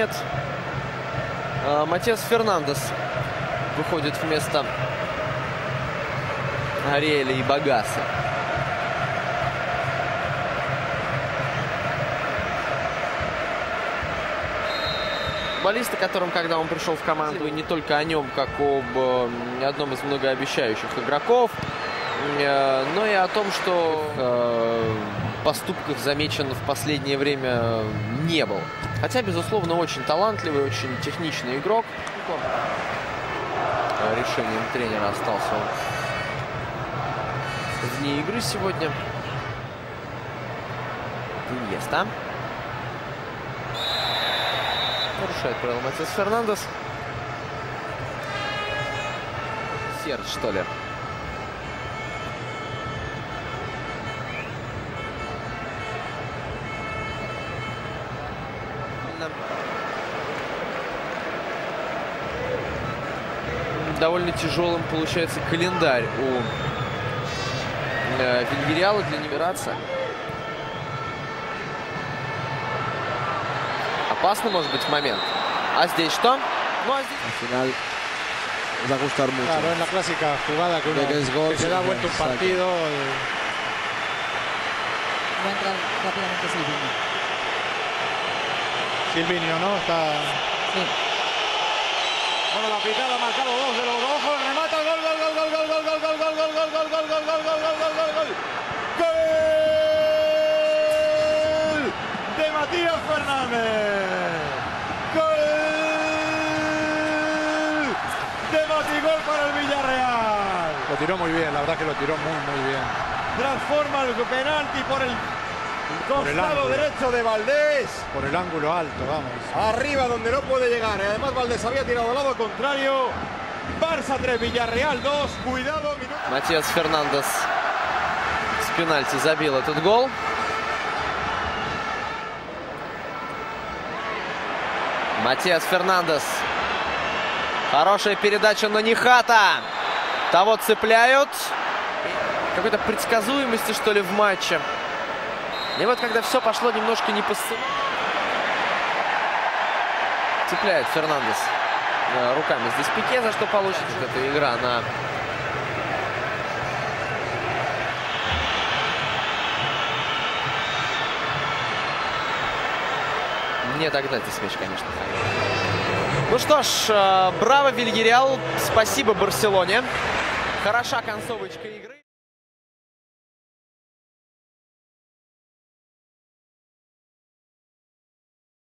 нет. Матиас Фернандес выходит вместо Ариэля и Багаса. Футболист, о котором, когда он пришел в команду, и не только о нем, как об одном из многообещающих игроков, но и о том, что поступках замечен в последнее время не был. Хотя, безусловно, очень талантливый, очень техничный игрок. Решением тренера остался он вне игры сегодня. Иньеста. Нарушает правила Матиас Фернандес. Серж, что ли? Довольно тяжелым получается календарь у Вильяреала для Невераца. Опасный может быть момент. А здесь что? Ну, а здесь... Al final va a gustar mucho. Claro, es la clásica jugada que, que se da vuelta un partido. Va a entrar rápidamente Silvinho. Silvinho, ¿no? Está... Sí. Bueno, la picada ha marcado dos de los ojos. Remata, gol, gol, gol, gol, gol, gol, gol, gol, gol, gol, gol, gol, gol, gol, gol, gol, gol, gol, gol. ¡Gol! De Matías Fernández. ¡Gol! De Matigol para el Villarreal. Lo tiró muy bien, la verdad que lo tiró muy bien. Transforma el penalti por el costado derecho de Valdés. Por el ángulo alto, vamos. Arriba donde no puede llegar. Además Valdés había tirado al lado contrario. Barça 3, Villarreal 2. Cuidado. Матиас Фернандес с пенальти забил этот гол. Матиас Фернандес. Хорошая передача на Нихата. Того цепляют. Какой-то предсказуемости, что ли, в матче. И вот когда все пошло немножко не по сценарию. Цепляет Фернандес руками здесь Пике, за что получит эта игра на... Не тогда здесь мяч, конечно. Ну что ж, браво, Вильяреал. Спасибо Барселоне. Хороша концовочка игры.